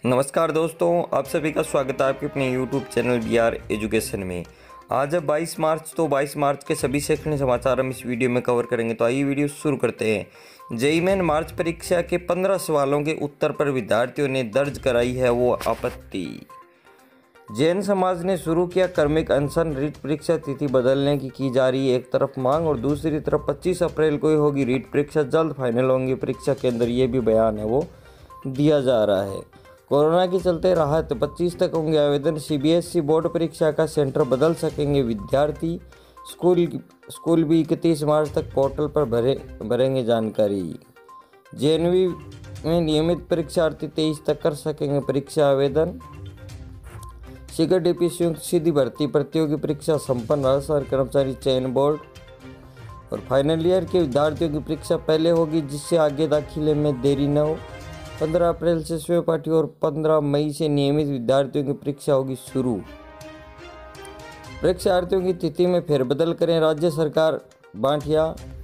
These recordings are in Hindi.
नमस्कार दोस्तों, आप सभी का स्वागत है आपके अपने YouTube चैनल BR एजुकेशन में। आज है 22 मार्च, तो 22 मार्च के सभी शैक्षणिक समाचार हम इस वीडियो में कवर करेंगे। तो आइए वीडियो शुरू करते हैं। जेईई मेन मार्च परीक्षा के 15 सवालों के उत्तर पर विद्यार्थियों ने दर्ज कराई है वो आपत्ति। जैन समाज ने शुरू किया क्रमिक अनशन, रीट परीक्षा तिथि बदलने की जा रही है एक तरफ मांग और दूसरी तरफ 25 अप्रैल को ही होगी रीट परीक्षा, जल्द फाइनल होंगी परीक्षा केंद्र, ये भी बयान है वो दिया जा रहा है। कोरोना के चलते राहत, 25 तक होंगे आवेदन। सीबीएसई बोर्ड परीक्षा का सेंटर बदल सकेंगे विद्यार्थी। स्कूल भी 31 मार्च तक पोर्टल पर भरेंगे जानकारी। जेएनवी में नियमित परीक्षार्थी 23 तक कर सकेंगे परीक्षा आवेदन। शीघ्र डीपी संयुक्त सीधी भर्ती प्रतियोगी परीक्षा संपन्न, राज्य कर्मचारी चयन बोर्ड। और फाइनल ईयर के विद्यार्थियों की परीक्षा पहले होगी जिससे आगे दाखिले में देरी न हो। 15 अप्रैल से सहपाठी और 15 मई से नियमित विद्यार्थियों की परीक्षा होगी शुरू। परीक्षार्थियों की तिथि में फेरबदल करें राज्य सरकार, बांटिया।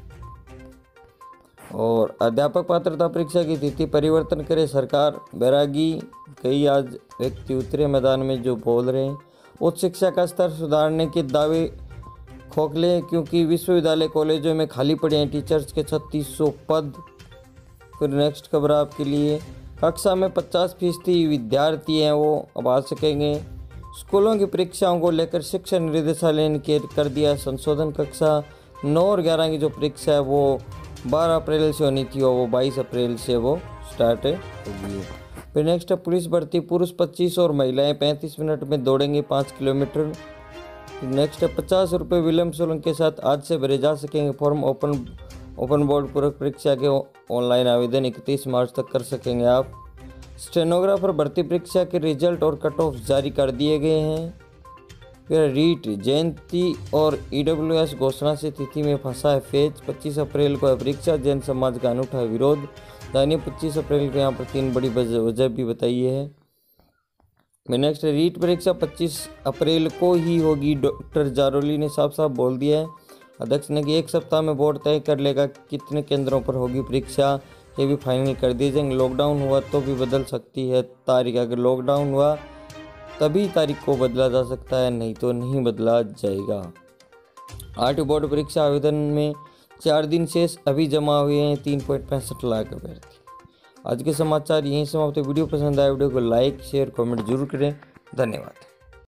और अध्यापक पात्रता परीक्षा की तिथि परिवर्तन करे सरकार, बैरागी। कई आज व्यक्ति उतरे मैदान में जो बोल रहे हैं। उच्च शिक्षा का स्तर सुधारने के दावे खोखले, क्योंकि विश्वविद्यालय कॉलेजों में खाली पड़े हैं टीचर्स के 3600 पद। फिर नेक्स्ट खबर आपके लिए, कक्षा में 50% विद्यार्थी हैं वो अब आ सकेंगे। स्कूलों की परीक्षाओं को लेकर शिक्षा निदेशालय ने कर दिया संशोधन। कक्षा 9 और 11 की जो परीक्षा है वो 12 अप्रैल से होनी थी और वो 22 अप्रैल से वो स्टार्ट होगी। फिर नेक्स्ट है पुलिस भर्ती, पुरुष 25 और महिलाएं 35 मिनट में दौड़ेंगे 5 किलोमीटर। नेक्स्ट है 50 रुपये विलम्ब शुल्क के साथ आज से भरे जा सकेंगे फॉर्म। ओपन बोर्ड पूरक परीक्षा के ऑनलाइन आवेदन 31 मार्च तक कर सकेंगे आप। स्टेनोग्राफर भर्ती परीक्षा के रिजल्ट और कट ऑफ जारी कर दिए गए हैं। फिर रीट जयंती और ईडब्ल्यूएस घोषणा से तिथि में फंसा है फेज। 25 अप्रैल को है परीक्षा, जैन समाज का अनूठा विरोध। जानिए 25 अप्रैल को यहाँ पर 3 बड़ी वजह भी बताई है। नेक्स्ट रीट परीक्षा 25 अप्रैल को ही होगी, डॉक्टर जारोली ने साफ साफ बोल दिया है। अध्यक्ष ने कि एक सप्ताह में बोर्ड तय कर लेगा कितने केंद्रों पर होगी परीक्षा, ये भी फाइनल कर दिए जाएंगे। लॉकडाउन हुआ तो भी बदल सकती है तारीख, अगर लॉकडाउन हुआ तभी तारीख को बदला जा सकता है, नहीं तो नहीं बदला जाएगा। 8 बोर्ड परीक्षा आवेदन में 4 दिन शेष, अभी जमा हुए हैं 3.65 लाख अभ्यर्थी। आज के समाचार यहीं समाप्त। वीडियो पसंद आए वीडियो को लाइक शेयर कमेंट जरूर करें। धन्यवाद।